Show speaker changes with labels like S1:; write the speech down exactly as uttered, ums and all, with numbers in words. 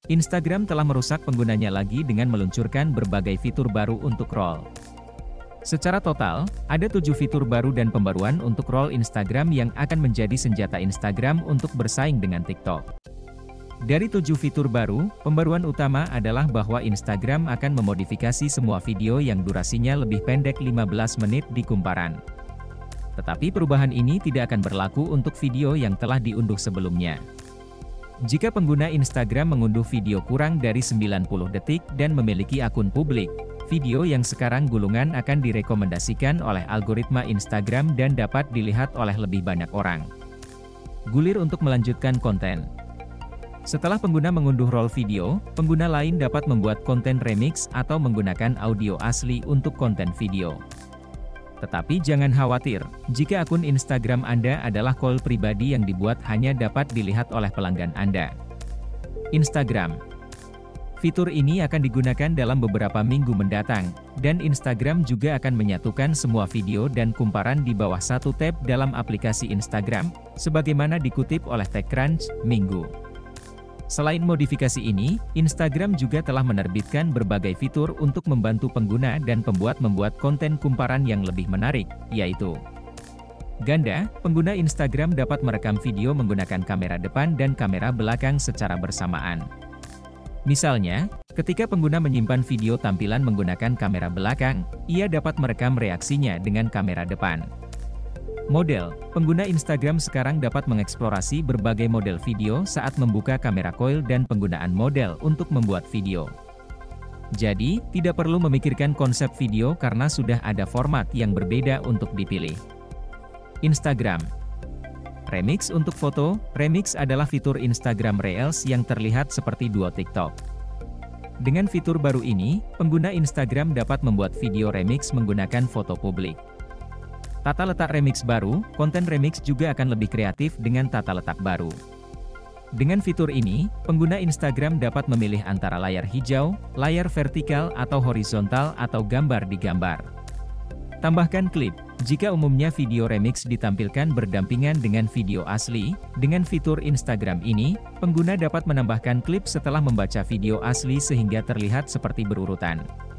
S1: Instagram telah merusak penggunanya lagi dengan meluncurkan berbagai fitur baru untuk Roll. Secara total, ada tujuh fitur baru dan pembaruan untuk Roll Instagram yang akan menjadi senjata Instagram untuk bersaing dengan TikTok. Dari tujuh fitur baru, pembaruan utama adalah bahwa Instagram akan memodifikasi semua video yang durasinya lebih pendek lima belas menit di kumparan. Tetapi perubahan ini tidak akan berlaku untuk video yang telah diunduh sebelumnya. Jika pengguna Instagram mengunduh video kurang dari sembilan puluh detik dan memiliki akun publik, video yang sekarang gulungan akan direkomendasikan oleh algoritma Instagram dan dapat dilihat oleh lebih banyak orang. Gulir untuk melanjutkan konten. Setelah pengguna mengunduh roll video, pengguna lain dapat membuat konten remix atau menggunakan audio asli untuk konten video. Tetapi jangan khawatir, jika akun Instagram Anda adalah call pribadi yang dibuat hanya dapat dilihat oleh pelanggan Anda. Instagram. Fitur ini akan digunakan dalam beberapa minggu mendatang, dan Instagram juga akan menyatukan semua video dan kumparan di bawah satu tab dalam aplikasi Instagram, sebagaimana dikutip oleh TechCrunch, Minggu. Selain modifikasi ini, Instagram juga telah menerbitkan berbagai fitur untuk membantu pengguna dan pembuat membuat konten kumparan yang lebih menarik, yaitu ganda. Pengguna Instagram dapat merekam video menggunakan kamera depan dan kamera belakang secara bersamaan. Misalnya, ketika pengguna menyimpan video tampilan menggunakan kamera belakang, ia dapat merekam reaksinya dengan kamera depan. Model, pengguna Instagram sekarang dapat mengeksplorasi berbagai model video saat membuka kamera coil dan penggunaan model untuk membuat video. Jadi, tidak perlu memikirkan konsep video karena sudah ada format yang berbeda untuk dipilih. Instagram. Remix untuk foto. Remix adalah fitur Instagram Reels yang terlihat seperti duo TikTok. Dengan fitur baru ini, pengguna Instagram dapat membuat video remix menggunakan foto publik. Tata letak remix baru, konten remix juga akan lebih kreatif dengan tata letak baru. Dengan fitur ini, pengguna Instagram dapat memilih antara layar hijau, layar vertikal atau horizontal atau gambar di gambar. Tambahkan klip. Jika umumnya video remix ditampilkan berdampingan dengan video asli, dengan fitur Instagram ini, pengguna dapat menambahkan klip setelah membaca video asli sehingga terlihat seperti berurutan.